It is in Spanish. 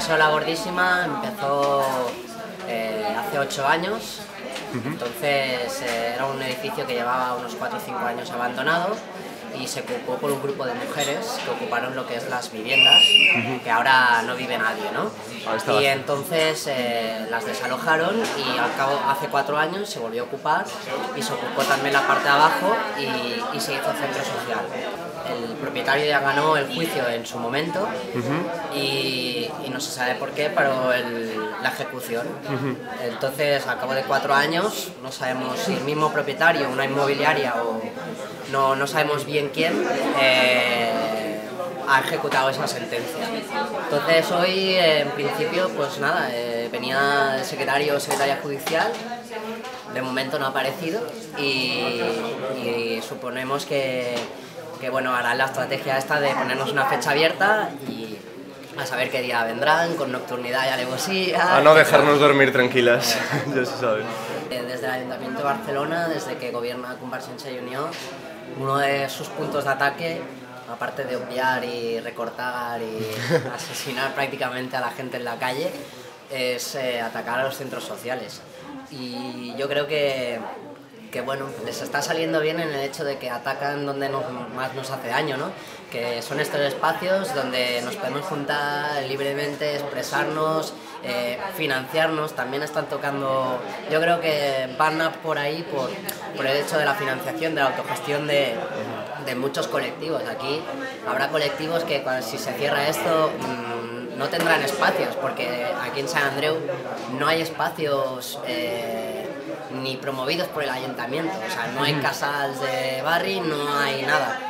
Paseo de la Gordísima empezó hace 8 años, entonces era un edificio que llevaba unos 4 o 5 años abandonado y se ocupó por un grupo de mujeres que ocuparon lo que es las viviendas, que ahora no vive nadie, ¿no? Y entonces las desalojaron y al cabo, hace 4 años se volvió a ocupar y se ocupó también la parte de abajo y se hizo centro social. El propietario ya ganó el juicio en su momento y no se sabe por qué paró la ejecución. Entonces, al cabo de 4 años, no sabemos si el mismo propietario, una inmobiliaria o no sabemos bien quién ha ejecutado esa sentencia. Entonces hoy, en principio, pues nada, venía el secretario o secretaria judicial, de momento no ha aparecido y suponemos que bueno, harán la estrategia esta de ponernos una fecha abierta y a saber qué día vendrán, con nocturnidad y alevosía. A no dejarnos dormir tranquilas, ya se sabe. Desde el Ayuntamiento de Barcelona, desde que gobierna Convergència i Unió, uno de sus puntos de ataque, aparte de obviar y recortar y asesinar prácticamente a la gente en la calle, es atacar a los centros sociales. Y yo creo que bueno, les está saliendo bien en el hecho de que atacan donde más nos hace daño, ¿no? Que son estos espacios donde nos podemos juntar libremente, expresarnos, financiarnos. También están tocando, yo creo que van a por ahí por el hecho de la financiación, de la autogestión de muchos colectivos. Aquí habrá colectivos que si se cierra esto no tendrán espacios, porque aquí en Sant Andreu no hay espacios ni promovidos por el ayuntamiento, o sea, no hay casals de barri, no hay nada.